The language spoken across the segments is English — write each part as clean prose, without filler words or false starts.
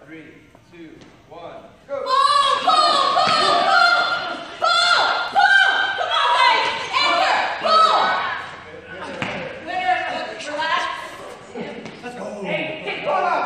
3, 2, 1, go! Pull! Come on, guys! Anchor! Pull! Relax. Let's go! Hey, pull up!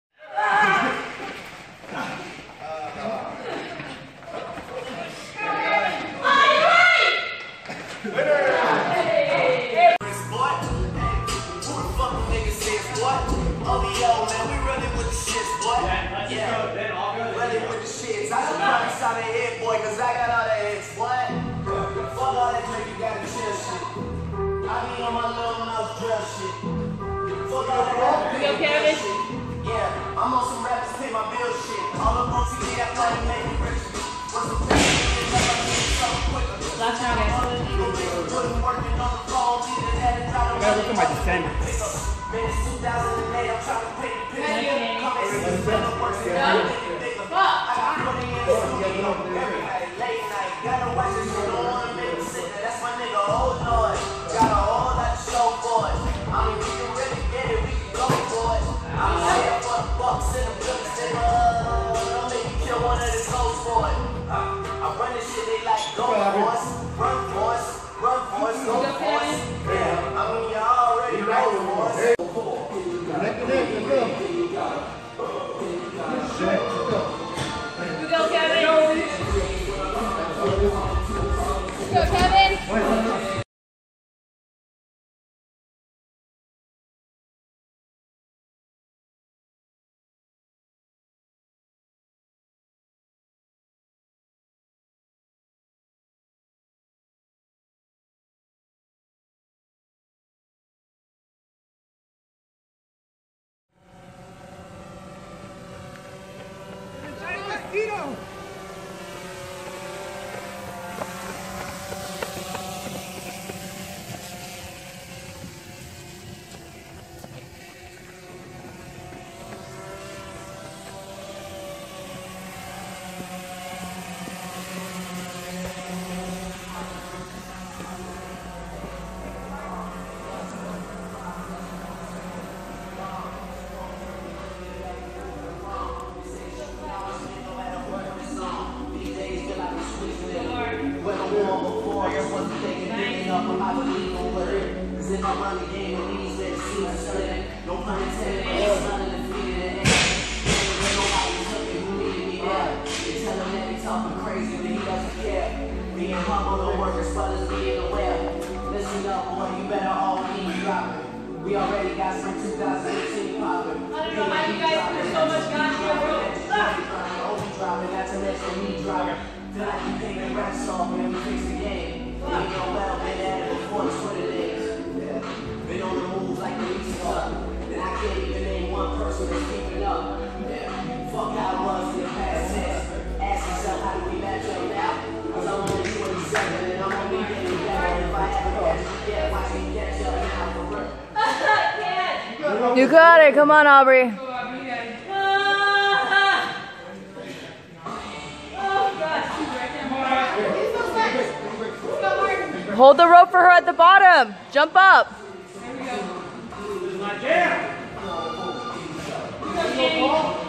Cause I got all the hits, what? Fuck all that drink, you gotta chill shit. I be on my little mouse drill shit. Fuck all that Kevin? shit. Yeah, I'm on some rappers pay my bill shit. All up on TV, that money make me rich. What's the plan? Last round, guys. I gotta look at my descendants. Minutes 2008, I'm trying to pay the pill. Gotta watch this shit on, make me sit there. That's my nigga, oh Lord. Got a whole lot to show for it. I mean, we can really get it, we can go for it. I'm here for the bucks and the bills, nigga. Don't make me kill one of the goals for it. I run this shit, they like, go for us, run for us, run for us, go for us. Yeah, I mean, you already know for us. Go, Kevin! Go, Kevin! If I run the game with these that see us split, no pun intended, but it's none of the feet in the air. Ain't nobody's looking who needed me there. They tell him that he talking crazy, but he doesn't care. Being humble, the workers, brothers being aware. Listen up, boy, you better all keep dropping. We already got some 2018 popping. I don't know how you guys put so much goddamn room. Dropping, not to mention me dropping. Feel like you think the rap song, man, we fix the game. We ain't no well, been at it before Twitter days. Been on the move like the East Coast. And I can't even name one person that's keeping up. Yeah. Fuck how it was in the past tense. Ask yourself, how do we match up now? Cause I'm only 27 and I'm only getting better. If I haven't catch you yet, watch me catch up now for real. You got it. Come on, Aubrey. Hold the rope for her at the bottom. Jump up. This is my jam.